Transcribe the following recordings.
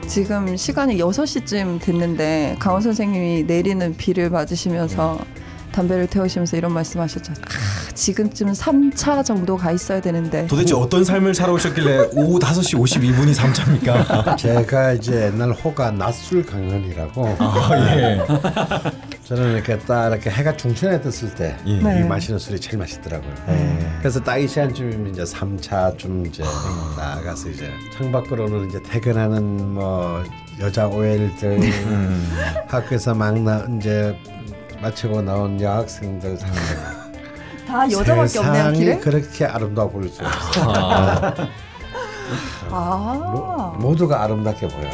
지금 시간이 6시쯤 됐는데 강원 선생님이 내리는 비를 맞으시면서 담배를 태우시면서 이런 말씀하셨죠. 지금쯤 3차 정도 가 있어야 되는데. 도대체 어떤 삶을 살아오셨길래 오후 5시 52분이 3차입니까? 제가 이제 옛날 호가 낮술 강연이라고. 예. 저는 이렇게 딱 이렇게 해가 중천에 떴을 때 이 네. 마시는 술이 제일 맛있더라고요. 그래서 딱 이 시간쯤이면 이제 3차쯤 이제 나가서 이제 창밖으로는 이제 퇴근하는 뭐 여자 OL들 학교에서 막 이제 마치고 나온 여학생들 상대. 다 여자밖에 없네요, 길에? 세상이 그렇게 아름다워 보일 수 없어요. 모두가 아름답게 보여.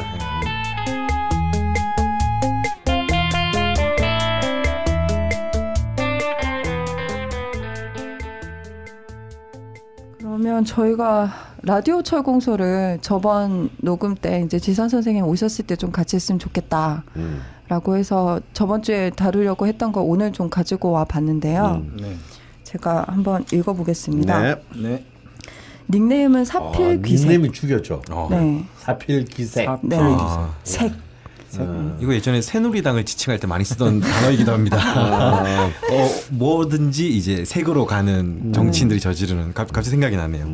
그러면 저희가 라디오 철공소를 저번 녹음 때 이제 지선 선생님 오셨을 때 좀 같이 했으면 좋겠다라고 해서 저번 주에 다루려고 했던 거 오늘 좀 가지고 와 봤는데요. 네. 제가 한번 읽어보겠습니다. 네. 네. 닉네임은 사필귀색. 닉네임이 죽였죠. 네. 사필귀색. 네. 색. 이거 예전에 새누리당을 지칭할 때 많이 쓰던 단어이기도 합니다. 뭐든지 이제 색으로 가는 정치인들이 저지르는 갑자기 생각이 나네요.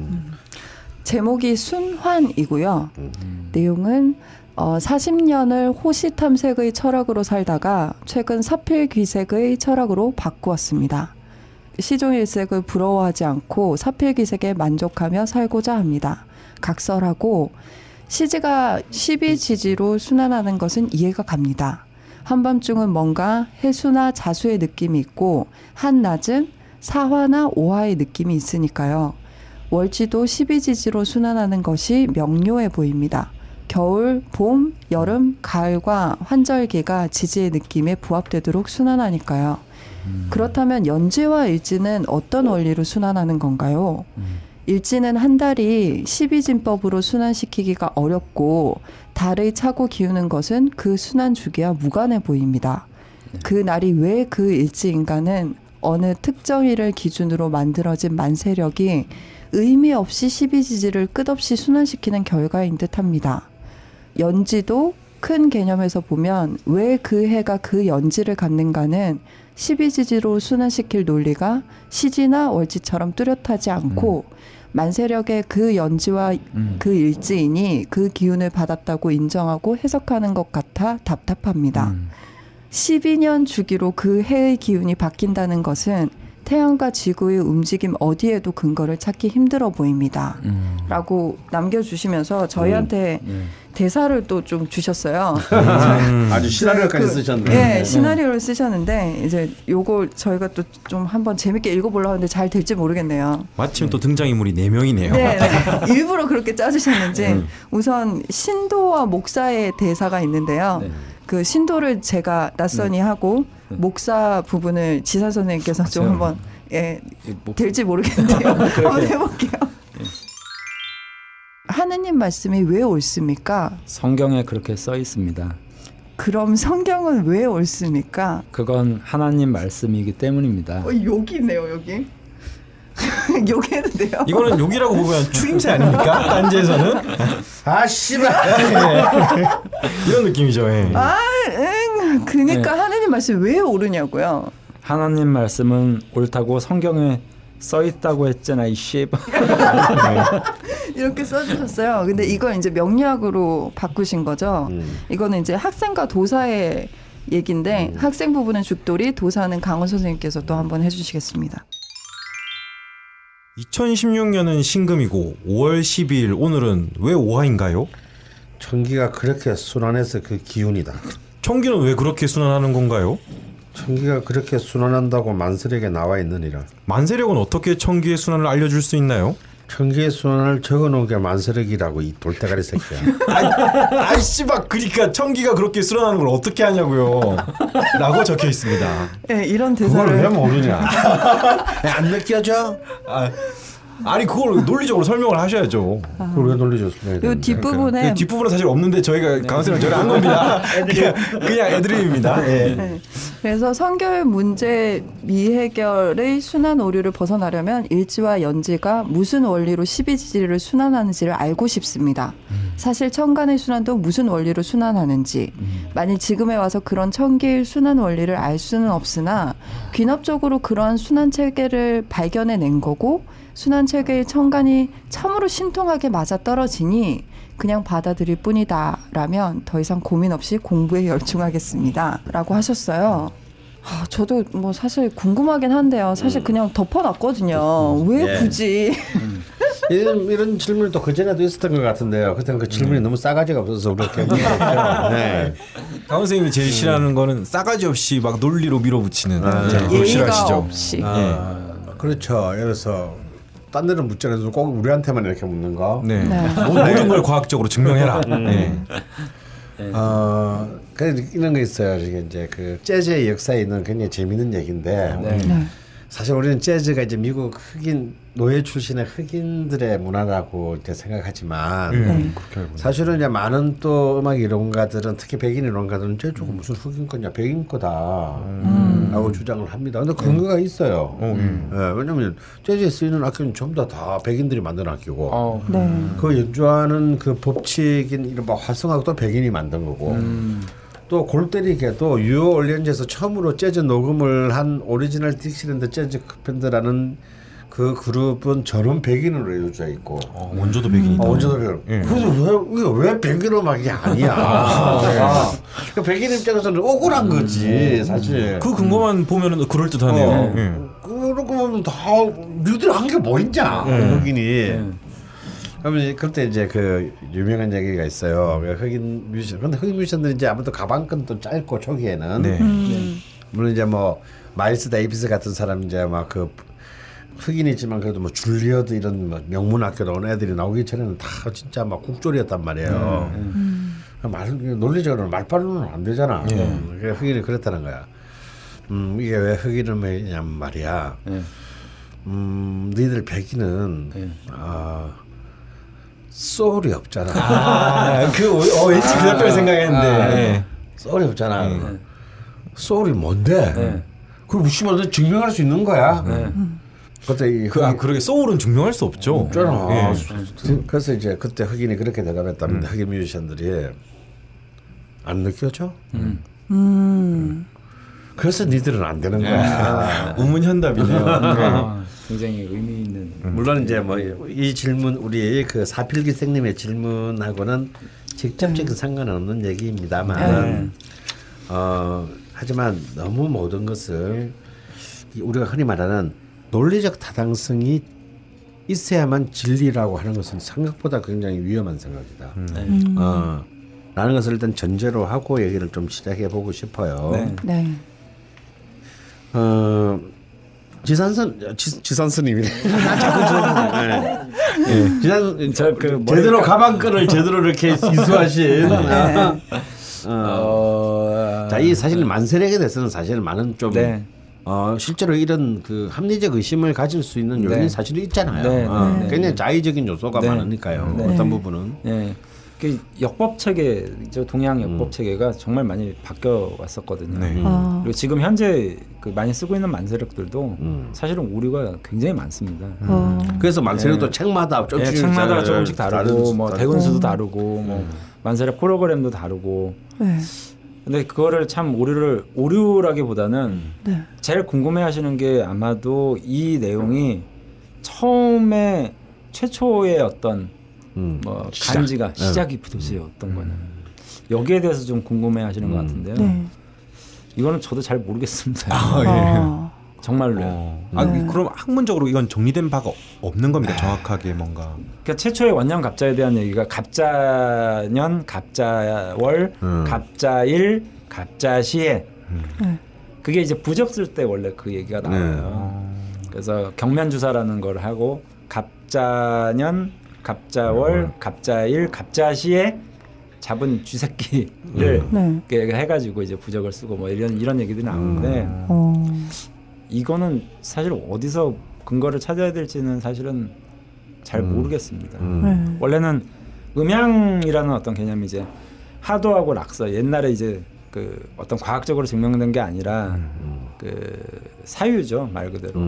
제목이 순환이고요. 내용은 40년을 호시탐색의 철학으로 살다가 최근 사필귀색의 철학으로 바꾸었습니다. 시종일색을 부러워하지 않고 사필귀색에 만족하며 살고자 합니다. 각설하고 시지가 12지지로 순환하는 것은 이해가 갑니다. 한밤중은 뭔가 해수나 자수의 느낌이 있고 한낮은 사화나 오화의 느낌이 있으니까요. 월지도 12지지로 순환하는 것이 명료해 보입니다. 겨울, 봄, 여름, 가을과 환절기가 지지의 느낌에 부합되도록 순환하니까요. 그렇다면 연지와 일지는 어떤 원리로 순환하는 건가요? 일지는 한 달이 12진법으로 순환시키기가 어렵고 달의 차고 기우는 것은 그 순환 주기와 무관해 보입니다. 그 날이 왜 그 일지인가는 어느 특정일을 기준으로 만들어진 만세력이 의미 없이 12지지를 끝없이 순환시키는 결과인 듯합니다. 연지도 큰 개념에서 보면 왜 그 해가 그 연지를 갖는가는 12지지로 순환시킬 논리가 시지나 월지처럼 뚜렷하지 않고 만세력의 그 연지와 그 일지인이 그 기운을 받았다고 인정하고 해석하는 것 같아 답답합니다. 12년 주기로 그 해의 기운이 바뀐다는 것은 태양과 지구의 움직임 어디에도 근거를 찾기 힘들어 보입니다. 라고 남겨주시면서 저희한테 대사를 또 좀 주셨어요. 아주 시나리오까지 쓰셨네. 네, 시나리오를 쓰셨는데 이제 요걸 저희가 또 좀 한번 재밌게 읽어보려고 하는데 잘 될지 모르겠네요. 마침 또 등장인물이 4명이네요. 네, 일부러 그렇게 짜주셨는지 우선 신도와 목사의 대사가 있는데요. 네. 그 신도를 제가 낯선이 하고 목사 부분을 지사 선생님께서 좀 한번 될지 모르겠는데요. 한번 해볼게요. 하느님 말씀이 왜 옳습니까? 성경에 그렇게 써 있습니다. 그럼 성경은 왜 옳습니까? 그건 하나님 말씀이기 때문입니다. 여기 있네요, 여기. 여기 해도 돼요? 이거는 욕이라고 보면 추임새 아닙니까? 딴지에서는? 아 씨발. 이런 느낌이죠. 예. 그러니까 하느님 말씀이 왜 옳으냐고요. 하나님 말씀은 옳다고 성경에 써 있다고 했잖아, 이 씨. 이렇게 써주셨어요. 근데 이걸 이제 명리학으로 바꾸신 거죠. 이거는 이제 학생과 도사의 얘기인데 학생 부분은 죽돌이, 도사는 강원 선생님께서 또 한번 해주시겠습니다. 2016년은 신금이고 5월 12일 오늘은 왜 오화인가요? 청기가 그렇게 순환해서 그 기운이다. 청기는 왜 그렇게 순환하는 건가요? 청기가 그렇게 순환한다고 만세력에 나와 있느니라. 만세력은 어떻게 청기의 순환을 알려줄 수 있나요? 청기의 순환을 적어놓은 게 만세력이라고 이 돌대가리 새끼야. 아이씨발 그러니까 청기가 그렇게 순환하는 걸 어떻게 하냐고요. 라고 적혀 있습니다. 네, 이런 대사를. 그걸 왜 모르냐. 안 느껴져? 아니 그걸 논리적으로 설명을 하셔야죠. 그걸 왜 논리적으로? 이 뒷부분에 그 뒷부분은 사실 없는데 저희가 강원쌤을 저를 한 겁니다. 그냥 애드립입니다. 예. 네. 그래서 성결 문제 미해결의 순환 오류를 벗어나려면 일지와 연지가 무슨 원리로 12지지를 순환하는지를 알고 싶습니다. 사실 천간의 순환도 무슨 원리로 순환하는지 만일 지금에 와서 그런 천기의 순환 원리를 알 수는 없으나 귀납적으로 그러한 순환 체계를 발견해낸 거고 순환 체계의 천간이 참으로 신통하게 맞아떨어지니 그냥 받아들일 뿐이다라면 더 이상 고민 없이 공부에 열중하겠습니다라고 하셨어요. 저도 뭐 사실 궁금하긴 한데요. 사실 그냥 덮어놨거든요. 왜 굳이? 이런 질문이 또 그전에도 있었던 것 같은데요. 그때는 그 질문이 너무 싸가지가 없어서 그렇게 네. 강 선생님이 제일 싫어하는 거는 싸가지 없이 막 논리로 밀어붙이는 그걸 예의가 싫어하시죠. 없이. 그렇죠. 예를 들어서 딴 데는 묻잖아요. 꼭 우리한테만 이렇게 묻는 거. 네. 모든 걸 과학적으로 증명해라. 네. 그래서 이런 거 있어요. 이게 그 재즈의 역사에 있는 굉장히 재밌는 얘기인데 사실 우리는 재즈가 이제 미국 흑인 노예 출신의 흑인들의 문화라고 이제 생각하지만 사실은 이제 많은 또 음악 이론가들은 특히 백인 이론가들은 재즈가 무슨 흑인 거냐 백인 거다라고 주장을 합니다. 근데 근거가 있어요. 왜냐하면 재즈에 쓰이는 악기는 전부 다 백인들이 만든 악기고 그 연주하는 그 법칙인 이런 막 활성화도 백인이 만든 거고. 또 골 때리게도 뉴올리언즈에서 처음으로 재즈 녹음을 한 오리지널 딕시랜드 재즈 밴드라는 그 그룹은 전원 백인으로 이루어져 있고 원조도 백인이다. 원조도 백인. 그래서 왜 백인 음악이 아니야? 그러니까 백인 입장에서는 억울한 거지 사실. 그 근거만 보면은 그럴 듯하네요. 그러고 보면 다 니들 한 게 뭐 있냐 흑인이. 그러면 그때 이제 그 유명한 얘기가 있어요. 흑인 뮤지션. 근데 흑인 뮤지션들이 이제 아무래도 가방끈도 짧고 초기에는 물론 이제 뭐 마일스 데이비스 같은 사람 이제 막 그 흑인이지만 그래도 뭐 줄리어드 이런 뭐 명문학교 나온 애들이 나오기 전에는 다 진짜 막 국졸이었단 말이에요. 논리적으로 말빨로는 안 되잖아. 흑인이 그랬다는 거야. 이게 왜 흑인음이냐면 말이야. 너희들 백인은 소울이 없잖아. 왠지 그 답변을 생각했는데 소울이 없잖아. 소울이 뭔데? 그걸 무시하면 증명할 수 있는 거야. 그때 그러게 소울은 증명할 수 없죠. 없잖아. 그래서 이제 그때 흑인이 그렇게 대답했답니다. 흑인 뮤지션들이 안 느껴져? 그래서 니들은 안 되는 거야. 우문현답이네요. 굉장히 의미 있는. 물론 이제 뭐 이 질문 우리 그 사필기생님의 질문하고는 직접적인 상관은 없는 얘기입니다만, 하지만 너무 모든 것을 우리가 흔히 말하는 논리적 타당성이 있어야만 진리라고 하는 것은 생각보다 굉장히 위험한 생각이다. 라는 것을 일단 전제로 하고 얘기를 좀 시작해 보고 싶어요. 지산스님이네. 지산 그 제대로 가방끈을 제대로 이렇게 이수하신. 자, 이 사실 만세력에 대해서는 사실 많은 좀 실제로 이런 그 합리적 의심을 가질 수 있는 요인이 사실 있잖아요. 굉장히 자의적인 요소가 많으니까요. 어떤 부분은. 그 역법 체계, 동양 역법 체계가 정말 많이 바뀌어 왔었거든요. 그리고 지금 현재 그 많이 쓰고 있는 만세력들도 사실은 오류가 굉장히 많습니다. 그래서 만세력도 책마다 조금씩 다르고, 뭐 대군수도 다르고, 뭐 만세력 프로그램도 다르고. 근데 그거를 참 오류라기보다는 제일 궁금해하시는 게 아마도 이 내용이 처음에 최초의 어떤 뭐 간지가 시작이 도대체 어떤 거냐 여기에 대해서 좀 궁금해하시는 것 같은데요. 이거는 저도 잘 모르겠습니다. 정말로요. 그럼 학문적으로 이건 정리된 바가 없는 겁니다. 정확하게 뭔가. 그러니까 최초의 원년 갑자에 대한 얘기가 갑자년, 갑자월, 갑자일, 갑자시에 그게 이제 부적 쓸 때 원래 그 얘기가 나와요. 그래서 경면주사라는 걸 하고 갑자년, 갑자월, 갑자일, 갑자시에 잡은 쥐새끼를 해가지고 이제 부적을 쓰고 뭐 이런 얘기들이 나오는데 이거는 사실 어디서 근거를 찾아야 될지는 사실은 잘 모르겠습니다. 원래는 음양이라는 어떤 개념이 이제 하도하고 낙서 옛날에 이제 그 어떤 과학적으로 증명된 게 아니라 그 사유죠 말 그대로.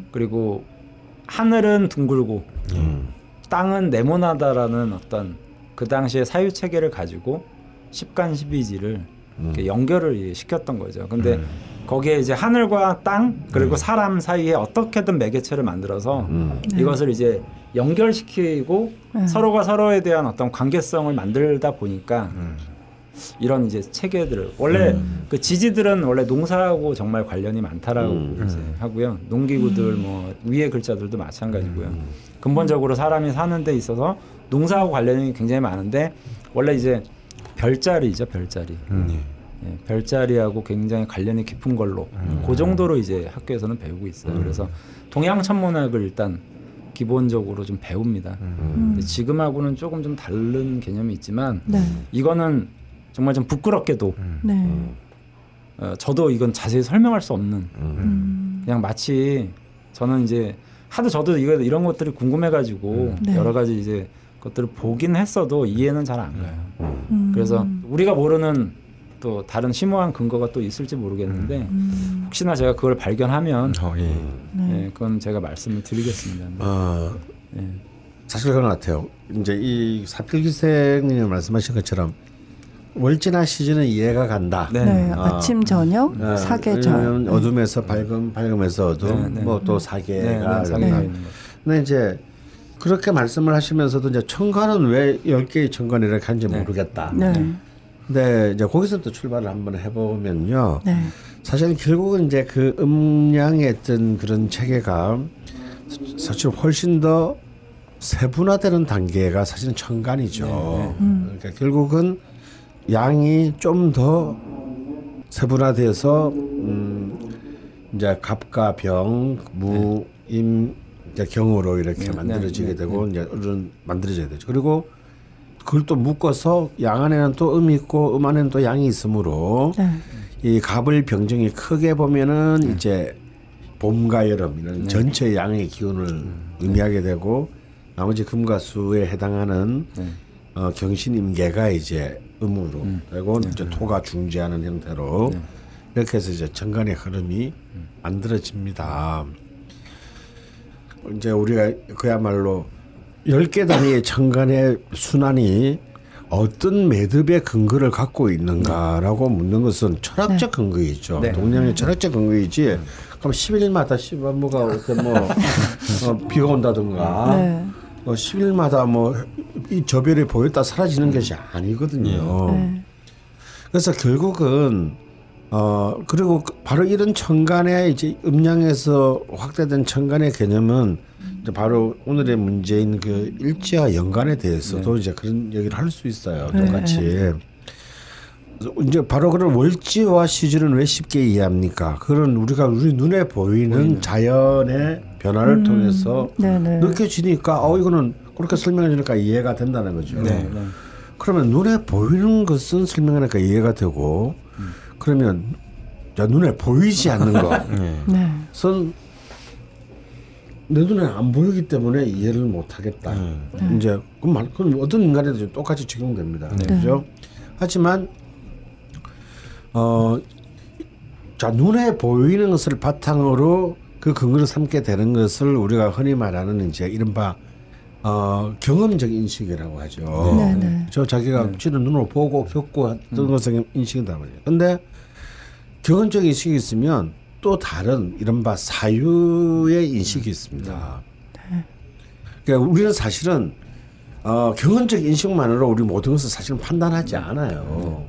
그리고 하늘은 둥글고 땅은 네모나다라는 어떤 그 당시에 사유 체계를 가지고 십간십이지를 연결을 시켰던 거죠. 근데 거기에 이제 하늘과 땅 그리고 사람 사이에 어떻게든 매개체를 만들어서 이것을 이제 연결시키고 서로가 서로에 대한 어떤 관계성을 만들다 보니까 이런 이제 체계들을 원래 그 지지들은 원래 농사하고 정말 관련이 많다라고 이제 하고요. 농기구들 뭐 위에 글자들도 마찬가지고요. 근본적으로 사람이 사는 데 있어서 농사하고 관련이 굉장히 많은데 원래 이제 별자리죠, 별자리. 예, 별자리하고 굉장히 관련이 깊은 걸로 그 정도로 이제 학교에서는 배우고 있어요. 그래서 동양 천문학을 일단 기본적으로 좀 배웁니다. 근데 지금하고는 조금 좀 다른 개념이 있지만 네. 이거는 정말 좀 부끄럽게도 저도 이건 자세히 설명할 수 없는 그냥 마치 저는 이제 하도 저도 이런 것들이 궁금해가지고 여러 가지 이제 것들을 보긴 했어도 이해는 잘 안 가요. 그래서 우리가 모르는 또 다른 심오한 근거가 또 있을지 모르겠는데 혹시나 제가 그걸 발견하면 예, 그건 제가 말씀을 드리겠습니다. 예. 사실 그런 것 같아요. 이제 이 사필기생님이 말씀하신 것처럼 월지나 시즌은 이해가 간다. 네. 아침 저녁 사계절. 어둠에서 밝음에서 어둠, 뭐 또 사계가 사계가 있는 거. 근데 이제 그렇게 말씀을 하시면서도 이제 천간은 왜 10개의 천간을 이렇게 하는지 모르겠다. 근데 이제 거기서부터 출발을 한번 해보면요. 사실 결국은 이제 그 음양의 어떤 그런 체계가 사실 훨씬 더 세분화되는 단계가 사실은 천간이죠. 그러니까 결국은 양이 좀 더 세분화돼서 이제 갑과 병, 무, 임, 이제 경으로 이렇게 만들어지게 되고 이제 이런 만들어져야 되죠. 그리고 그걸 또 묶어서 양 안에는 또 음이 있고 음 안에는 또 양이 있으므로 이 갑을 병정이 크게 보면은 이제 봄과 여름 이런 전체 양의 기운을 의미하게 되고 나머지 금과 수에 해당하는 경신임계가 이제 음으로 되고 이제 토가 중지하는 형태로 이렇게 해서 이제 천간의 흐름이 만들어집니다. 이제 우리가 그야말로 10개 단위의 천간의 순환이 어떤 매듭의 근거를 갖고 있는가라고 묻는 것은 철학적 근거이죠. 동양의 철학적 근거이지. 그럼 10일마다 뭐가 비가 온다든가 10일마다 뭐 이 저별이 보였다 사라지는 것이 아니거든요. 그래서 결국은 그리고 바로 이런 천간의 이제 음양에서 확대된 천간의 개념은 이제 바로 오늘의 문제인 그 일지와 연간에 대해서도 이제 그런 얘기를 할 수 있어요. 똑같이. 이제 바로 그런 월지와 시주는 왜 쉽게 이해합니까? 그런 우리 눈에 보이는 자연의 변화를 통해서 느껴지니까 이거는 그렇게 설명해 주니까 이해가 된다는 거죠. 그러면 눈에 보이는 것은 설명하니까 이해가 되고 그러면 눈에 보이지 않는 것은 내 눈에 안 보이기 때문에 이해를 못 하겠다. 이제 그럼 어떤 인간에도 똑같이 적용됩니다. 그렇죠? 하지만 자 눈에 보이는 것을 바탕으로 그 근거를 삼게 되는 것을 우리가 흔히 말하는 이제 이른바 경험적 인식이라고 하죠. 저 자기가 지는 눈으로 보고 겪고 했던 것을 인식이다 말이에요. 근데 경험적 인식이 있으면 또 다른 이른바 사유의 인식이 있습니다. 그러니까 우리는 사실은 경험적 인식만으로 우리 모든 것을 사실은 판단하지 않아요.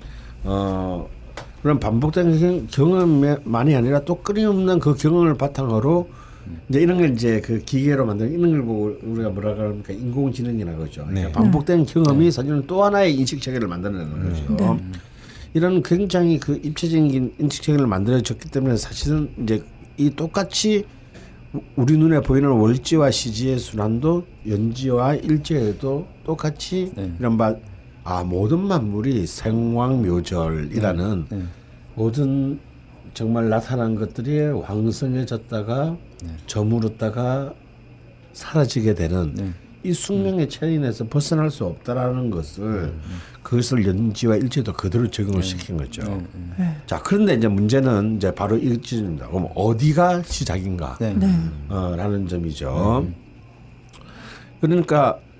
그런 반복된 경험만이 아니라 또 끊임없는 그 경험을 바탕으로 이제 이런 걸 이제 그 기계로 만든 이런 걸 보고 우리가 뭐라 그럽니까 인공지능이라고 하죠. 그러니까 반복된 경험이 사실은 또 하나의 인식 체계를 만들어내는 거죠. 이런 굉장히 그 입체적인 인식 체계를 만들어졌기 때문에 사실은 이제 이 똑같이 우리 눈에 보이는 월지와 시지의 순환도 연지와 일지에도 똑같이 이런 모든 만물이 생왕묘절이라는 모든 정말 나타난 것들이 왕성해졌다가 저물었다가 사라지게 되는 이 숙명의 체인에서 벗어날 수 없다라는 것을 그것을 연지와 일지도 그대로 적용을 시킨 거죠. 자, 그런데 이제 문제는 이제 바로 일지입니다. 그럼 어디가 시작인가? 라는 점이죠. 그러니까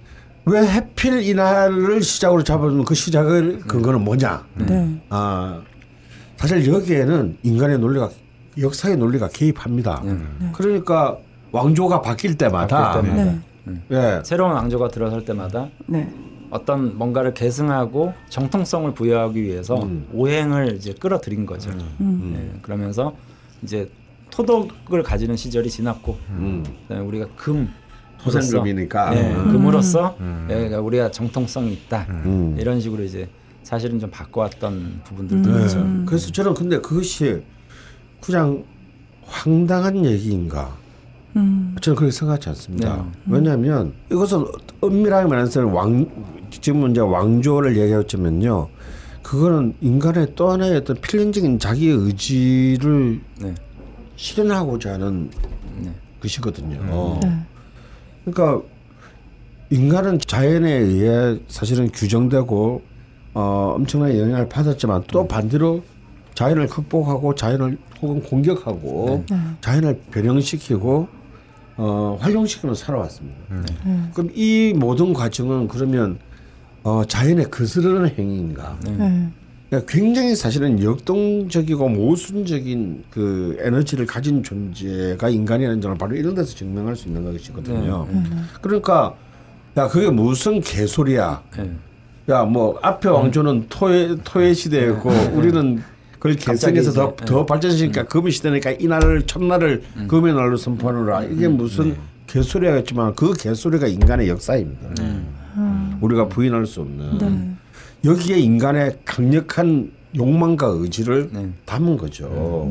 왜 해필 이날을 시작으로 잡아주는 그 시작을 근거는 뭐냐? 네. 사실 여기에는 인간의 논리가 역사의 논리가 개입합니다. 그러니까 왕조가 바뀔 때마다 네. 예. 새로운 왕조가 들어설 때마다 네. 어떤 뭔가를 계승하고 정통성을 부여하기 위해서 오행을 이제 끌어들인 거죠. 예, 그러면서 이제 토덕을 가지는 시절이 지났고 그다음에 우리가 토생금이니까 금으로써 그러니까 우리가 정통성이 있다 이런 식으로 이제 사실은 좀 바꿔왔던 부분들도 있죠. 그래서 저는 근데 그것이 그냥 황당한 얘기인가? 저는 그렇게 생각하지 않습니다. 왜냐하면 이것은 엄밀하게 말해서 지금 이제 왕조를 얘기했지만요, 그거는 인간의 또 하나의 어떤 필연적인 자기의 의지를 실현하고자 하는 것이거든요. 그러니까 인간은 자연에 의해 사실은 규정되고 엄청난 영향을 받았지만 또 반대로 자연을 극복하고 자연을 혹은 공격하고 자연을 변형시키고 활용시키면서 살아왔습니다. 그럼 이 모든 과정은 그러면 자연에 거스르는 행위인가? 그러니까 굉장히 사실은 역동적이고 모순적인 그 에너지를 가진 존재가 인간이라는 점을 바로 이런 데서 증명할 수 있는 것이거든요. 그러니까 야 그게 무슨 개소리야? 야 뭐 앞에 왕조는 토의 시대였고 우리는 그걸 계승해서 더 발전시키니까 금의 시대니까 이날을 첫날을 금의 날로 선포하노라. 이게 무슨 개소리야겠지만 그 개소리가 인간의 역사입니다. 우리가 부인할 수 없는 여기에 인간의 강력한 욕망과 의지를 담은 거죠.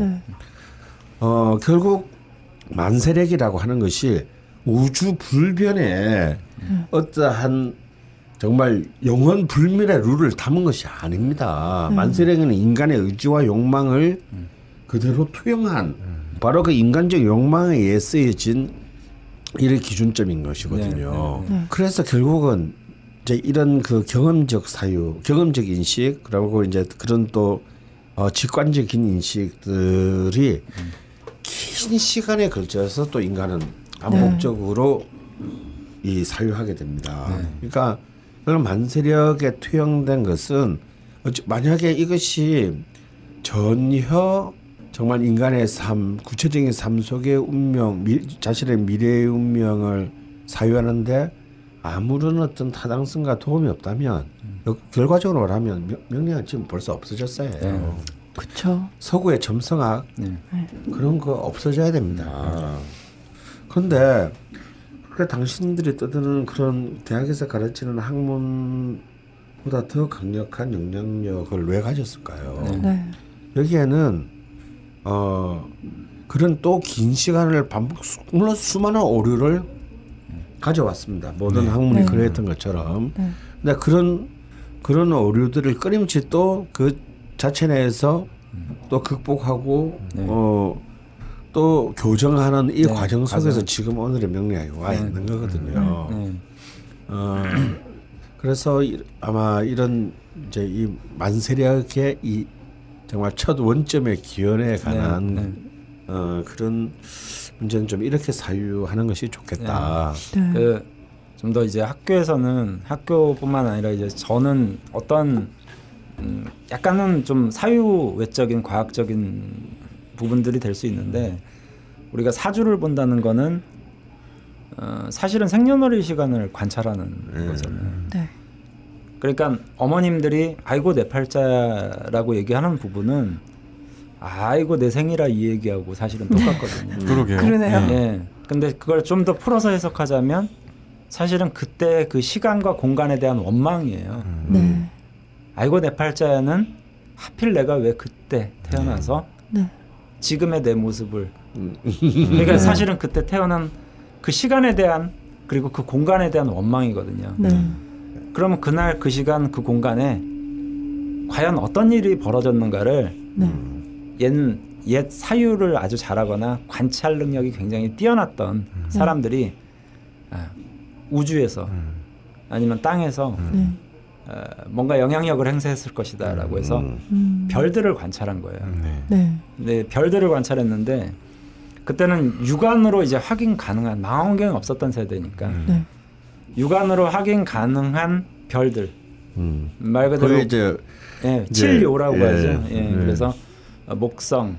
결국 만세력이라고 하는 것이 우주 불변에 어떠한 정말 영원 불멸의 룰을 담은 것이 아닙니다. 만세력은 인간의 의지와 욕망을 그대로 투영한 바로 그 인간적 욕망에 의해 쓰여진 이런 기준점인 것이거든요. 그래서 결국은 이제 이런 그 경험적 사유, 경험적 인식, 그리고 이제 그런 또 직관적인 인식들이 긴 시간에 걸쳐서 또 인간은 반복적으로 이 사유하게 됩니다. 그러니까 그런 만세력에 투영된 것은 만약에 이것이 전혀 정말 인간의 삶, 구체적인 삶 속의 운명, 자신의 미래의 운명을 사유하는데 아무런 어떤 타당성과 도움이 없다면 결과적으로 말하면 명령은 지금 벌써 없어졌어요. 그렇죠. 서구의 점성학 그런 거 없어져야 됩니다. 그런데 그러니까 당신들이 떠드는 그런 대학에서 가르치는 학문보다 더 강력한 영향력을 왜 가졌을까요? 여기에는 그런 또 긴 시간을 물론 수많은 오류를 가져왔습니다. 모든 학문이 그랬던 것처럼. 근데 그런 오류들을 끊임없이 또 그 자체 내에서 또 극복하고 또 교정하는 이 과정 속에서 지금 오늘의 명리학이 와 있는 거거든요. 그래서 아마 이런 이제 이 만세력의 이 정말 첫 원점의 기원에 관한 그런 문제는 좀 이렇게 사유하는 것이 좋겠다. 좀 더 이제 학교에서는 학교뿐만 아니라 이제 저는 어떤 약간은 좀 사유 외적인 과학적인 부분들이 될 수 있는데 우리가 사주를 본다는 거는 사실은 생년월일 시간을 관찰하는 거잖아요. 그러니까 어머님들이 아이고 내 팔자라고 얘기하는 부분은 아이고 내 생이라 이 얘기하고 사실은 똑같거든요. 그러게요. 그러네요. 예. 근데 그걸 좀 더 풀어서 해석하자면 사실은 그때 그 시간과 공간에 대한 원망이에요. 아이고 내 팔자는 하필 내가 왜 그때 태어나서 지금의 내 모습을 그러니까 사실은 그때 태어난 그 시간에 대한 그리고 그 공간에 대한 원망이거든요. 그러면 그날 그 시간 그 공간에 과연 어떤 일이 벌어졌는가를 옛 사유를 아주 잘하거나 관찰 능력이 굉장히 뛰어났던 사람들이 우주에서 아니면 땅에서 뭔가 영향력을 행사했을 것이다라고 해서 별들을 관찰한 거예요. 네, 별들을 관찰했는데 그때는 육안으로 이제 확인 가능한 망원경이 없었던 세대니까 육안으로 확인 가능한 별들. 말 그대로 이제 칠요라고 하죠. 그래서 목성,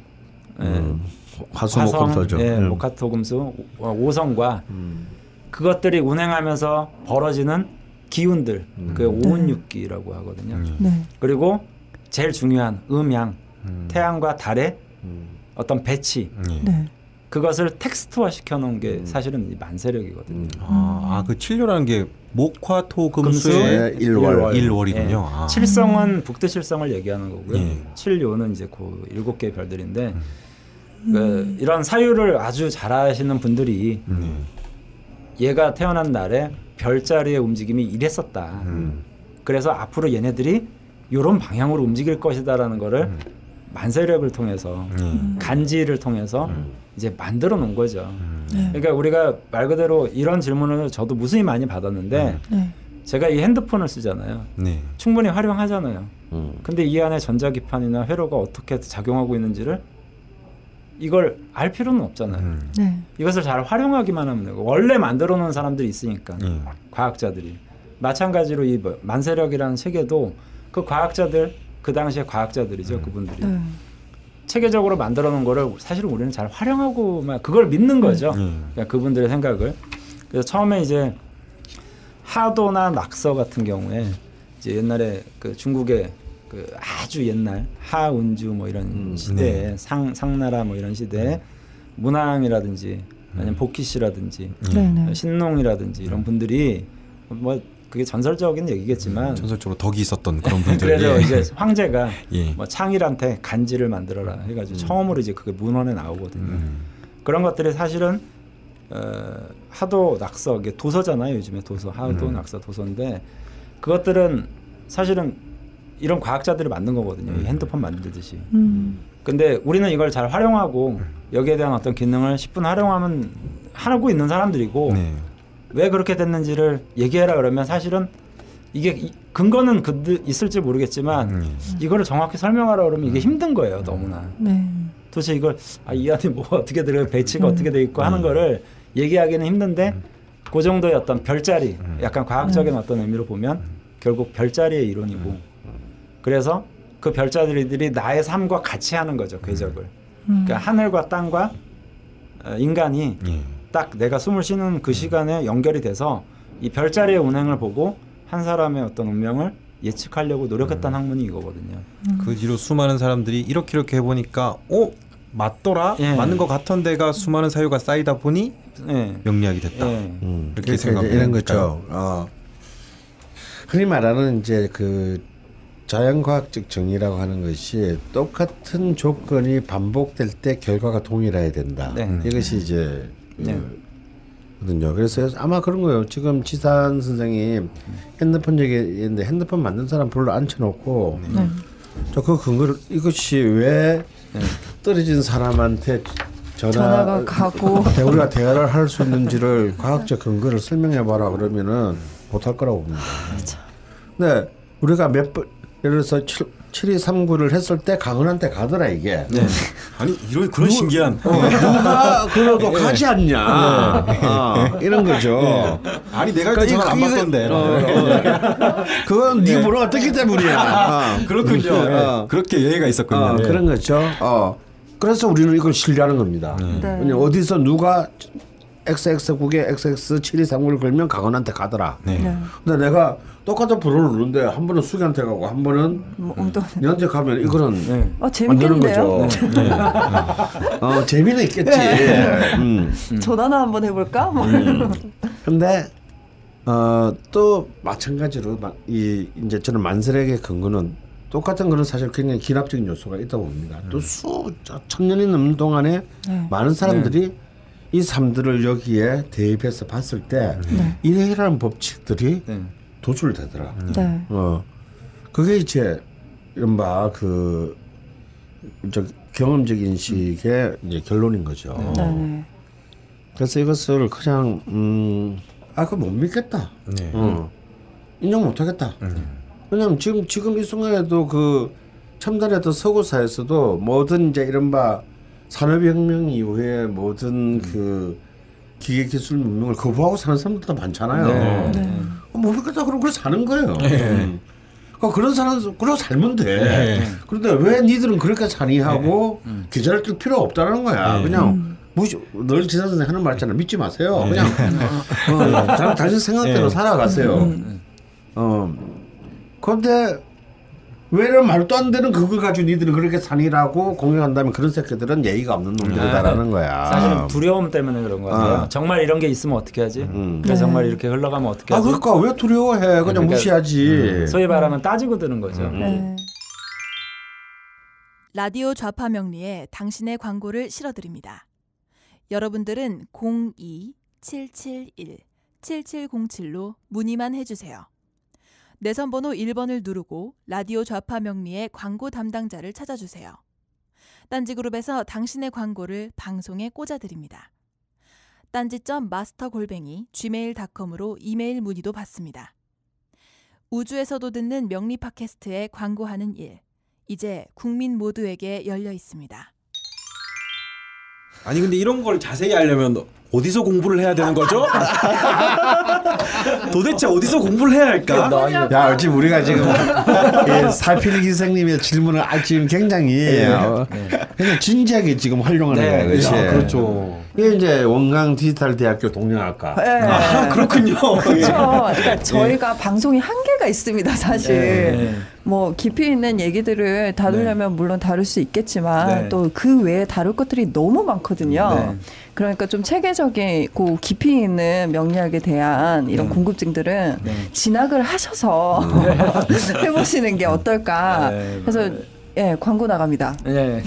화수목금토죠. 목화토금수, 오성과 그것들이 운행하면서 벌어지는 기운들, 그 오운육기라고 하거든요. 그리고 제일 중요한 음양, 태양과 달의 어떤 배치, 그것을 텍스트화 시켜놓은 게 사실은 이 만세력이거든요. 그 칠료라는 게 목화토금수의 일월이군요. 칠성은 북두칠성을 얘기하는 거고요. 칠요는 이제 그 7개의 별들인데 그 이런 사유를 아주 잘 아시는 분들이 얘가 태어난 날에 별자리의 움직임이 이랬었다. 그래서 앞으로 얘네들이 이런 방향으로 움직일 것이다라는 거를 만세력을 통해서 간지를 통해서 이제 만들어 놓은 거죠. 그러니까 우리가 말 그대로 이런 질문을 저도 무수히 많이 받았는데 제가 이 핸드폰을 쓰잖아요. 충분히 활용하잖아요. 근데 이 안에 전자기판이나 회로가 어떻게 작용하고 있는지를 이걸 알 필요는 없잖아요. 이것을 잘 활용하기만 하면 되고 원래 만들어 놓은 사람들이 있으니까 과학자들이 마찬가지로 이 만세력이라는 체계도 그 과학자들 그 당시에 과학자들이죠. 그분들이 체계적으로 만들어 놓은 거를 사실은 우리는 잘 활용하고만 그걸 믿는 거죠. 그러니까 그분들의 생각을. 그래서 처음에 이제 하도나 낙서 같은 경우에 이제 옛날에 그 중국의 그 아주 옛날 하운주 뭐 이런 시대에 상나라 뭐 이런 시대에 문왕이라든지 아니면 복희씨라든지 신농이라든지 이런 분들이 뭐 그게 전설적인 얘기겠지만 전설적으로 덕이 있었던 그런 분들. 그래서 이제 황제가 뭐 창일한테 간지를 만들어라 해가지고 처음으로 이제 그게 문헌에 나오거든요. 그런 것들이 사실은 하도 낙서 이게 도서잖아요. 요즘에 도서 하도 낙서 도서인데 그것들은 사실은 이런 과학자들이 만든 거거든요. 이 핸드폰 만들듯이. 근데 우리는 이걸 잘 활용하고 여기에 대한 어떤 기능을 10분 활용하면 하고 있는 사람들이고 왜 그렇게 됐는지를 얘기해라 그러면 사실은 이게 근거는 있을지 모르겠지만 이거를 정확히 설명하라 그러면 이게 힘든 거예요. 너무나. 도대체 이걸 이 안에 뭐가 어떻게 들어요 배치가 어떻게 돼 있고 하는 거를 얘기하기는 힘든데 그 정도의 어떤 별자리 약간 과학적인 어떤 의미로 보면 결국 별자리의 이론이고 그래서 그 별자리들이 나의 삶과 같이 하는 거죠. 궤적을. 그러니까 하늘과 땅과 인간이 딱 내가 숨을 쉬는 그 시간에 연결이 돼서 이 별자리의 운행을 보고 한 사람의 어떤 운명을 예측하려고 노력했던 학문이 이거거든요. 그 뒤로 수많은 사람들이 이렇게 해보니까 맞더라? 맞는 것 같은 데가 수많은 사유가 쌓이다 보니 명리학이 됐다. 이렇게 생각하면 이런 거죠. 흔히 말하는 이제 그 자연과학적 정의라고 하는 것이 똑같은 조건이 반복될 때 결과가 동일해야 된다. 이것이 이제 거든요. 그래서 아마 그런 거예요. 지금 지산 선생님 핸드폰 얘기했는데 핸드폰 만든 사람 불러 앉혀놓고 저 그 근거를 이것이 왜 떨어진 사람한테 전화가 가고 우리가 대화를 할 수 있는지를 과학적 근거를 설명해봐라 그러면은 못할 거라고 봅니다. 네, 우리가 몇 번 예를 들어서 7239를 했을 때 강은한테 가더라 이게. 아니 이런 그런 신기한 누가 그래도 가지 않냐 이런 거죠. 아니 내가 그 전화 안 받던데. 그건 네 번호가 뜨기 때문이야. 그렇군요. 그렇게 예의가 있었군요. 그런 거죠. 그래서 우리는 이걸 신뢰하는 겁니다. 어디서 누가 XX국에 XX7239를 걸면 강원한테 가더라. 근데 내가 똑같은 번호를 누르는데 한 번은 수기한테 가고 한 번은 너한테 가면 이거는 만드는 거죠. 재미는 있겠지. 전화나 한번 해볼까? 근데 또 마찬가지로 이제 저는 만세력의 근거는 똑같은 거는 사실 굉장히 기납적인 요소가 있다고 봅니다. 또 수천 년이 넘는 동안에 많은 사람들이 이 삶들을 여기에 대입해서 봤을 때 이래라는 법칙들이 도출되더라. 그게 이제 이른바 경험적 인식의 이제 결론인 거죠. 그래서 이것을 그냥 그거 못 믿겠다. 인정 못 하겠다. 왜냐면 지금 이 순간에도 그 첨단의 서구사에서도 모든 이제 이른바 산업혁명 이후에 모든 그 기계 기술 문명을 거부하고 사는 사람들도 많잖아요. 모르겠다 그러고 그래 사는 거예요. 그런 사람 그러고 살면 돼. 그런데 왜 니들은 그렇게 사니 하고 기자를 뜰 필요 없다는 거야. 그냥 무시 늘 지사 선생 하는 말 있잖아. 믿지 마세요. 그냥 당신 생각대로 살아가세요. 그런데 왜 이런 말도 안 되는 그걸 가지고 니들은 그렇게 사니라고 공격한다면 그런 새끼들은 예의가 없는 놈들이다라는 거야. 사실은 두려움 때문에 그런 거 같아요. 정말 이런 게 있으면 어떻게 하지? 그래서 정말 이렇게 흘러가면 어떻게 하지? 그러니까 왜 두려워해? 그냥 그러니까, 무시하지. 소위 말하면 따지고 드는 거죠. 라디오 좌파 명리에 당신의 광고를 실어드립니다. 여러분들은 02-771-7707로 문의만 해주세요. 내선번호 1번을 누르고 라디오 좌파 명리의 광고 담당자를 찾아주세요. 딴지그룹에서 당신의 광고를 방송에 꽂아드립니다. 딴지.master@gmail.com으로 이메일 문의도 받습니다. 우주에서도 듣는 명리 팟캐스트에 광고하는 일, 이제 국민 모두에게 열려 있습니다. 아니 근데 이런 걸 자세히 하려면 어디서 공부를 해야 되는 거죠? 도대체 어디서 공부를 해야 할까? 야, 지금 우리가 지금 사필 기생님의 질문을 지금 굉장히 그냥 진지하게 지금 활용하는 거예요. 그렇지? 그렇죠. 이게 이제 원광 디지털 대학교 동양학과. 그렇군요. 그렇죠. 그러니까 저희가 방송이 한계가 있습니다, 사실. 뭐 깊이 있는 얘기들을 다루려면 물론 다룰 수 있겠지만 또 그 외에 다룰 것들이 너무 많거든요. 그러니까 좀 체계적이고 깊이 있는 명리학에 대한 이런 궁금증들은 진학을 하셔서 해보시는 게 어떨까. 그래서 광고 나갑니다.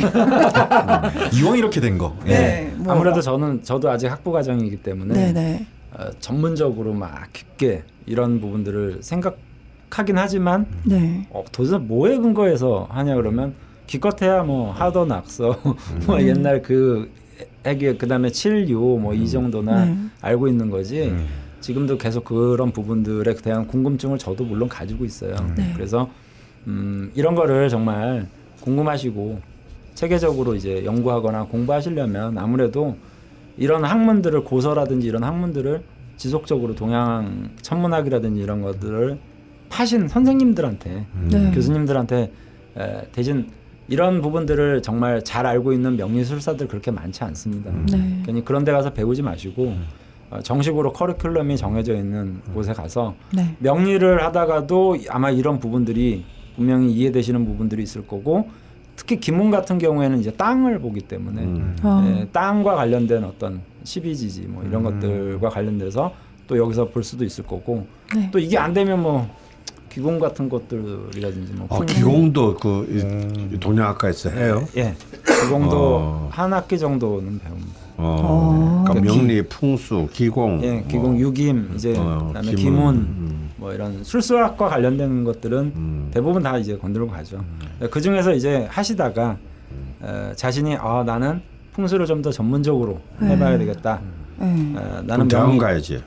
이왕 이렇게 된 거. 뭐. 아무래도 저도 아직 학부 과정이기 때문에 전문적으로 막 깊게 이런 부분들을 생각하긴 하지만 도대체 뭐에 근거해서 하냐 그러면 기껏해야 뭐 하더 낙서 뭐 옛날 그 그다음에 7.6 뭐 이 정도나 알고 있는 거지. 지금도 계속 그런 부분들에 대한 궁금증을 저도 물론 가지고 있어요. 그래서 이런 거를 정말 궁금하시고 체계적으로 이제 연구하거나 공부하시려면 아무래도 이런 학문들을 고서라든지 이런 학문들을 지속적으로 동양 천문학이라든지 이런 것들을 파신 선생님들한테 교수님들한테 대신 이런 부분들을 정말 잘 알고 있는 명리술사들 그렇게 많지 않습니다. 괜히 그런 데 가서 배우지 마시고 정식으로 커리큘럼이 정해져 있는 곳에 가서 명리를 하다가도 아마 이런 부분들이 분명히 이해되시는 부분들이 있을 거고 특히 기문 같은 경우에는 이제 땅을 보기 때문에 땅과 관련된 어떤 12지지 뭐 이런 것들과 관련돼서 또 여기서 볼 수도 있을 거고 또 이게 안 되면 뭐 기공 같은 것들이라든지 뭐 기공도 그 동양학과에서 해요? 기공도 한 학기 정도는 배웁니다. 그러니까 명리, 풍수, 기공, 기공, 유김, 이제 그다음에 기문, 뭐 이런 술수학과 관련된 것들은 대부분 다 이제 건들고 가죠. 그 중에서 이제 하시다가 자신이 나는 풍수를 좀 더 전문적으로 해봐야 되겠다. 나는 대학원 가야지.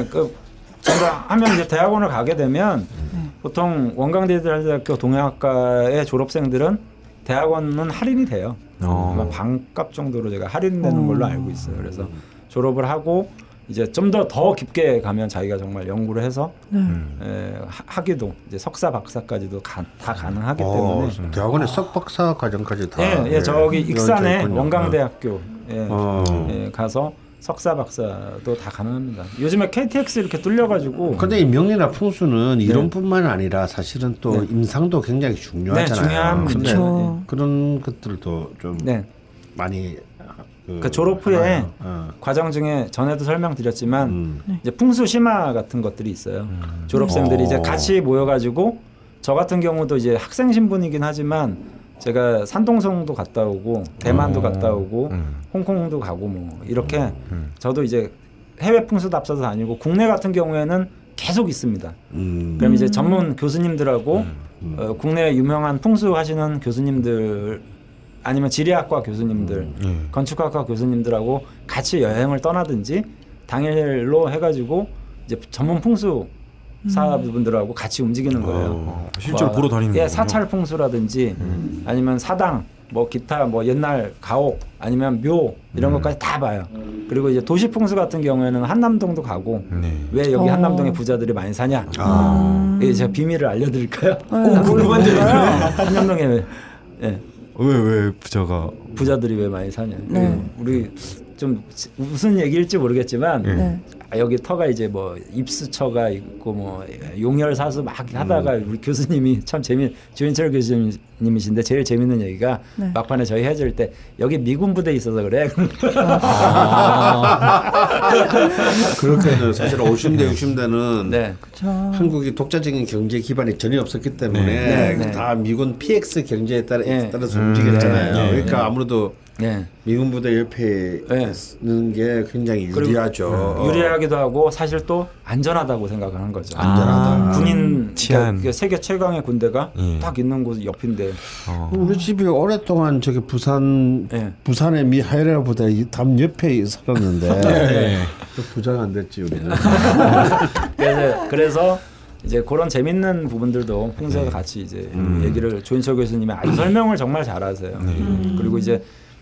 하면 이제 대학원을 가게 되면 보통 원광대학교 동양학과의 졸업생들은 대학원은 할인이 돼요. 아마 반값 정도로 제가 할인되는 걸로 알고 있어요. 그래서 졸업을 하고 이제 좀 더 깊게 가면 자기가 정말 연구를 해서 학위도 이제 석사 박사까지도 다 가능하기 때문에 대학원에 석박사 과정까지 다. 저기 익산에 원광대학교에 가서 석사 박사도 다 가능합니다. 요즘에 KTX 이렇게 뚫려가지고. 근데 이 명리나 풍수는 이론뿐만 아니라 사실은 또 임상도 굉장히 중요하잖아요. 중요한 그렇죠. 그런 것들도 좀 많이. 그 졸업 후에 과정 중에 전에도 설명드렸지만 이제 풍수 심화 같은 것들이 있어요. 졸업생들이 이제 같이 모여가지고 저 같은 경우도 이제 학생 신분이긴 하지만 제가 산동성도 갔다 오고 대만도 갔다 오고 홍콩도 가고 뭐 이렇게 저도 이제 해외 풍수도 앞서서 다니고 국내 같은 경우에는 계속 있습니다. 그럼 이제 전문 교수님들하고 국내 유명한 풍수 하시는 교수님들 아니면 지리학과 교수님들, 건축학과 교수님들하고 같이 여행을 떠나든지 당일로 해가지고 이제 전문 풍수 사분들하고 같이 움직이는 거예요. 실제로 보러 다니는 거예요. 사찰 풍수라든지 아니면 사당 뭐 기타 뭐 옛날 가옥 아니면 묘 이런 것까지 다 봐요. 그리고 이제 도시풍수 같은 경우에는 한남동도 가고 왜 여기 한남동에 부자들이 많이 사냐? 이게 제가 비밀을 알려드릴까요? 궁금한데 한남동에 왜 부자들이 왜 많이 사냐? 우리 좀 무슨 얘기일지 모르겠지만 여기 터가 이제 뭐 입수처가 있고 뭐 용혈사수 막 하다가 우리 교수님이 참 조인철 교수님이신데 제일 재밌는 얘기가 막판에 저희 해줄 때 여기 미군 부대 있어서 그래. 그렇게는 사실 50대 60대는 그쵸. 한국이 독자적인 경제 기반이 전혀 없었기 때문에 다 미군 PX 경제에 따라서 움직였잖아요. 그러니까 아무래도 미군 부대 옆에 있는 게 굉장히 유리하죠. 유리하기도 하고 사실 또 안전하다고 생각하는 거죠. 안전하다. 군인 치안. 그러니까 세계 최강의 군대가 딱 있는 곳 옆인데. 우리 집이 오랫동안 저기 부산의 미하이라 부대 담 옆에 살았는데 부자가 안 됐지 우리는. 그래서 이제 그런 재밌는 부분들도 풍수에서 같이 이제 얘기를 조인철 교수님이 아주 설명을 정말 잘하세요. 그리고 이제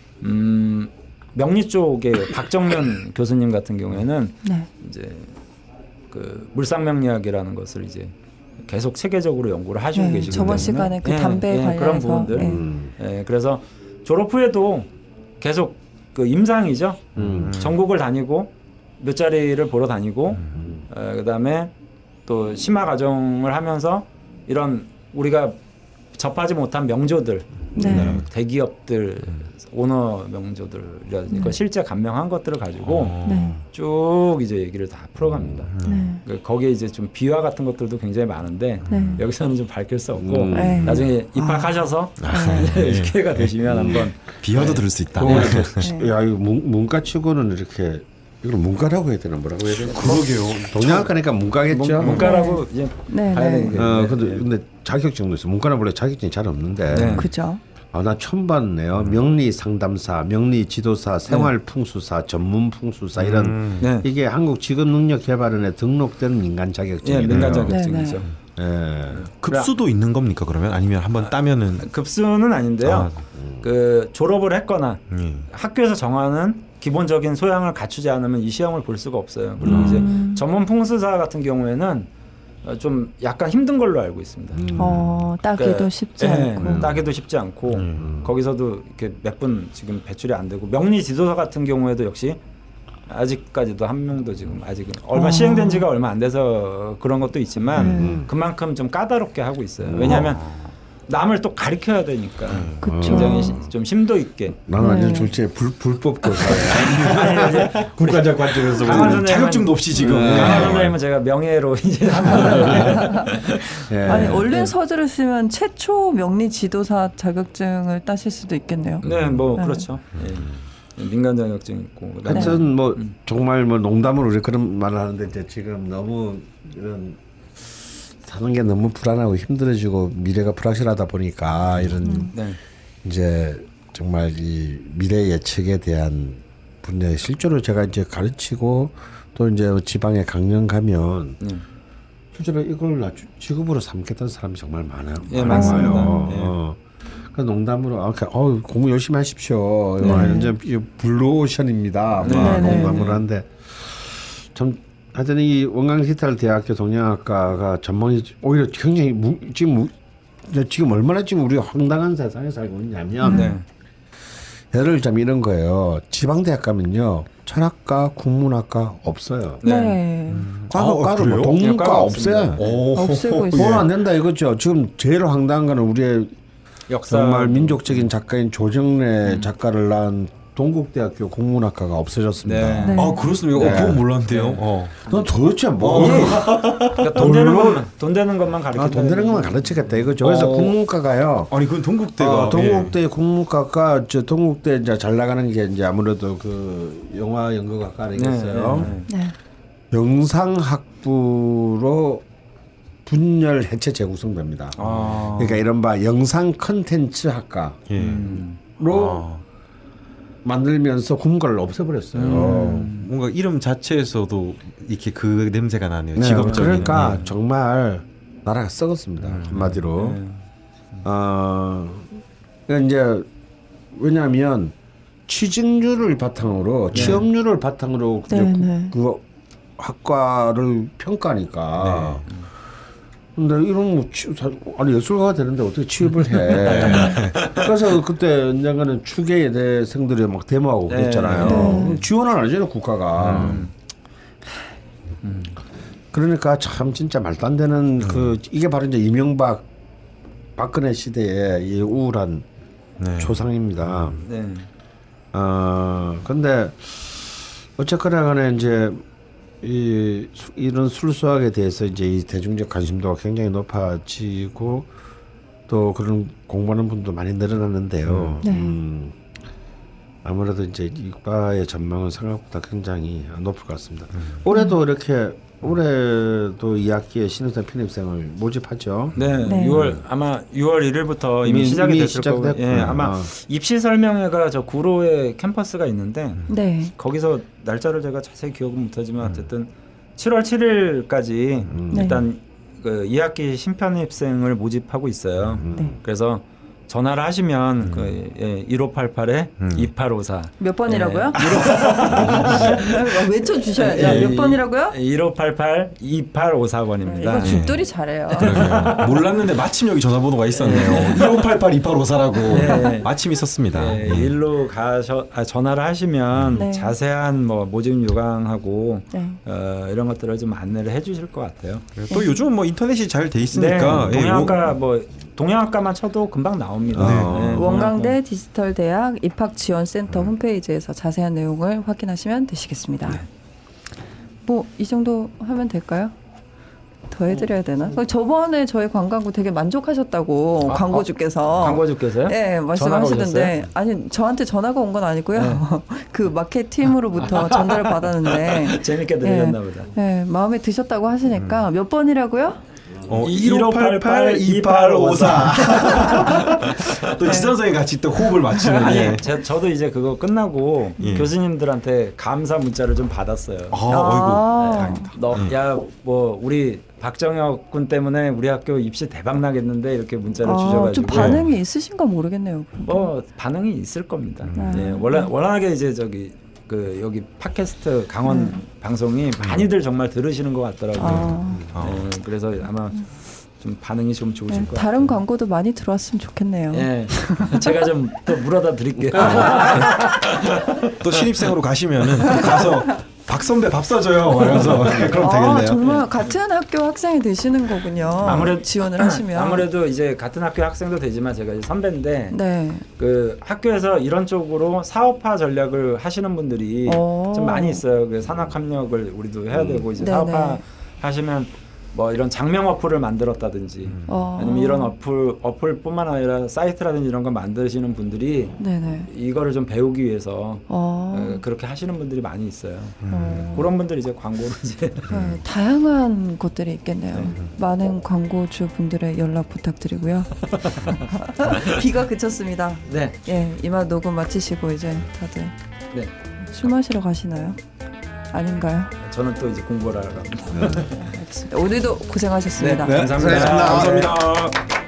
명리 쪽에 박정면 교수님 같은 경우에는 이제 그 물상명리학이라는 것을 이제 계속 세계적으로 연구를 하시고 계시기 때문에 저번 시간에 그 담배 관련해서 그런 부분들. 그래서 졸업 후에도 계속 그 임상이죠. 전국을 다니고 몇 자리를 보러 다니고 그다음에 또 심화 과정을 하면서 이런 우리가 접하지 못한 명조들, 대기업들 오너 명조들이라든지 그 실제 감명한 것들을 가지고 쭉 이제 얘기를 다 풀어갑니다. 거기에 이제 좀 비화 같은 것들도 굉장히 많은데 여기서는 좀 밝힐 수 없고 나중에 입학하셔서 기회가 되시면 한번 비화도 들을 수 있다. 야 이거 문과치고는 이렇게 이걸 문과라고 해야 되나 뭐라고 해야 되나? 그러게요. 동양학과니까 문과겠죠. 문과라고 이제 봐야 되는 게. 근데 자격증도 있어. 문과는 원래 자격증이 잘 없는데. 그죠. 나 처음 봤네요. 명리 상담사, 명리 지도사, 생활 풍수사, 전문 풍수사 이런 이게 한국 직업능력개발원에 등록된 민간 자격증이에요. 민간 자격증이죠. 급수도 있는 겁니까 그러면 아니면 한번 따면은 급수는 아닌데요. 그 졸업을 했거나 학교에서 정하는 기본적인 소양을 갖추지 않으면 이 시험을 볼 수가 없어요. 그리고 이제 전문 풍수사 같은 경우에는 좀 약간 힘든 걸로 알고 있습니다. 따기도 쉽지 않고. 따기도 쉽지 않고 거기서도 이렇게 몇 분 지금 배출이 안 되고 명리 지도사 같은 경우에도 역시 아직까지도 한 명도 지금 아직은 시행된 지가 얼마 안 돼서 그런 것도 있지만 그만큼 좀 까다롭게 하고 있어요. 왜냐하면 남을 또 가르쳐야 되니까 굉장히 좀 심도 있게. 나는 완전 졸지에 불법 교사야. 국가적 관점에서 자격증도 없이 지금. 강한 선생님은 제가 명예로 이제 아니 얼른 서두를 쓰면 최초 명리 지도사 자격증을 따실 수도 있겠네요. 네, 뭐 그렇죠. 민간 자격증 있고. 하여튼 뭐 정말 뭐 농담으로 우리 그런 말을 하는데 이제 지금 너무 이런 사는 게 너무 불안하고 힘들어지고 미래가 불확실하다 보니까 이런 이제 정말 이 미래 예측에 대한 분야 실제로 제가 이제 가르치고 또 이제 지방에 강연 가면 실제로 이걸 직업으로 삼겠다는 사람이 정말 많아요. 많습니다. 그 농담으로 공부 열심히 하십시오. 이제 블루오션입니다. 농담으로 하는데 참. 하여튼 이 원광디지털대학교 동양학과가 전문이 오히려 굉장히 지금 얼마나 지금 우리가 황당한 세상에 살고 있냐면 예를 들자면 이런 거예요. 지방대학 가면요 철학과, 국문학과 없어요. 과를 뭐 동문과 없어요. 없애고 있어요. 돈 안 된다 이거죠. 지금 제일 황당한 거는 우리의 역사 정말 민족적인 작가인 조정래 작가를 낳은 동국대학교 국문학과가 없어졌습니다. 그렇습니까? 그건 몰랐는데요. 넌 도대체 뭐? 그러니까 돈 되는 것만 가르쳐. 돈 되는 것만 가르치겠다 이거죠. 그래서 국문과가요. 아니 그건 동국대가. 동국대 국문과가 동국대 이제 잘 나가는 게 이제 아무래도 그 영화 연극학과 아니겠어요. 영상학부로 분열 해체 재구성됩니다. 그러니까 이른바 영상 컨텐츠 학과로 만들면서 국문과를 없애버렸어요. 뭔가 이름 자체에서도 이렇게 그 냄새가 나네요. 직업적인. 그러니까 정말 나라가 썩었습니다. 한마디로. 그러니까 이제 왜냐하면 취직률을 바탕으로 취업률을 바탕으로 그 학과를 평가하니까. 근데 이런 아니 예술가가 되는데 어떻게 취업을 해? 그래서 그때 언젠가는 추계예대생들이 막 데모하고 그랬잖아요. 지원을 안 해줘요 국가가. 그러니까 참 진짜 말도 안 되는 그 이게 바로 이제 이명박 박근혜 시대의 이 우울한 초상입니다. 근데 어쨌거나 간에 이제 이런 술수학에 대해서 이제 이 대중적 관심도가 굉장히 높아지고 또 그런 공부하는 분도 많이 늘어났는데요. 아무래도 이제 이과의 전망은 생각보다 굉장히 높을 것 같습니다. 올해도 이렇게 올해도 2학기에 신입생 편입생을 모집하죠. 네, 6월 아마 6월 1일부터 이미 시작이 됐을 거고, 아마 입시 설명회가 저 구로에 캠퍼스가 있는데 거기서 날짜를 제가 자세히 기억은 못하지만 어쨌든 7월 7일까지 일단 그 2학기 신편입생을 모집하고 있어요. 그래서 전화를 하시면 그 1588에 2854 몇 번이라고요? 외쳐 주셔야죠. 몇 번이라고요? 1588 2854번입니다. 이거 죽돌이 잘해요. 몰랐는데 마침 여기 전화번호가 있었네요. 1588 2854라고 마침 있었습니다. 일로 전화를 하시면 자세한 뭐 모집 요강하고 이런 것들을 좀 안내를 해주실 것 같아요. 또 요즘 뭐 인터넷이 잘 돼 있으니까 동양학과 동양학과만 쳐도 금방 나옵니다. 원광대 디지털대학 입학지원센터 홈페이지에서 자세한 내용을 확인하시면 되시겠습니다. 뭐 이 정도 하면 될까요? 더 해드려야 되나? 저번에 저희 관광부 되게 만족하셨다고 광고주께서. 광고주께서요? 네, 말씀하시던데. 아니 저한테 전화가 온 건 아니고요. 그 마케팅으로부터 전달을 받았는데. 재밌게 들으셨나 보다. 네, 마음에 드셨다고 하시니까 몇 번이라고요? 1588 2854. 또 지선생이 같이 또 호흡을 맞추는. 저도 이제 그거 끝나고 교수님들한테 감사 문자를 좀 받았어요. 야, 뭐 우리 박정혁 군 때문에 우리 학교 입시 대박 나겠는데 이렇게 문자를 주셔가지고 좀 반응이 있으신가 모르겠네요. 뭐 반응이 있을 겁니다. 워낙에 이제 여기 팟캐스트 강원 방송이 많이들 정말 들으시는 것 같더라고요. 그래서 아마 좀 반응이 좀 좋으실 것 같아요. 다른 광고도 많이 들어왔으면 좋겠네요. 제가 좀 또 물어다 드릴게요. 또 신입생으로 가시면은 가서 박 선배 밥 사줘요. 그래서 그럼 되겠네요. 정말 같은 학교 학생이 되시는 거군요. 아무래도 지원을 하시면 아무래도 이제 같은 학교 학생도 되지만 제가 이제 선배인데 그 학교에서 이런 쪽으로 사업화 전략을 하시는 분들이 좀 많이 있어요. 그 산학 협력을 우리도 해야 되고 이제 사업화 하시면 뭐 이런 장명 어플을 만들었다든지 아니면 이런 어플뿐만 아니라 사이트라든지 이런 거 만드시는 분들이 이거를 좀 배우기 위해서 그렇게 하시는 분들이 많이 있어요. 그런 분들이 이제 광고를 이제 다양한 곳들이 있겠네요. 많은 광고주 분들의 연락 부탁드리고요. 비가 그쳤습니다. 이만 녹음 마치시고 이제 다들 술 마시러 가시나요? 아닌가요? 저는 또 이제 공부를 하러 갑니다. 알겠습니다. 오늘도 고생하셨습니다. 감사합니다. 감사합니다.